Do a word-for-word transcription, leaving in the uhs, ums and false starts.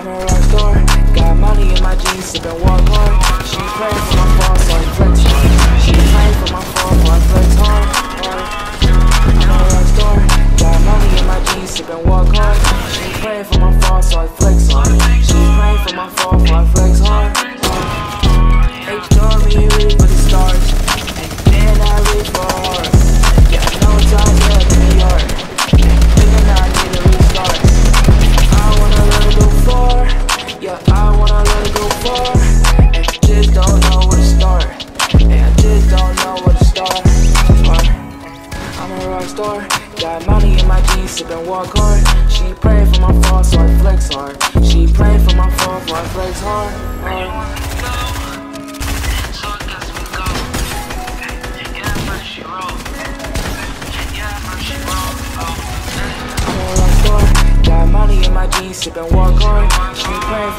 I'm a rock star, got money in my jeans, sippin' walk hard. She praying for my fall, so I flex hard. She praying for my fall, so I flex hard. I'm a rock star, got money in my jeans, sippin' walk hard. She praying for my fall, so I flex hard. She praying for my fall, so I flex hard. H told me reach for the stars, and then I reach for hard. Yeah, no time left in the yard, thinking I need a restart. I wanna let it go far, yeah, I wanna let it go far. And I just don't know where to start, and I just don't know where to start. I'm a rock star, got money in my jeans, sippin' walk hard. She praying for my fall, so I flex hard. She praying for my fall, so I flex hard. hard. Got money in my jeans, sippin' walk hard. She praying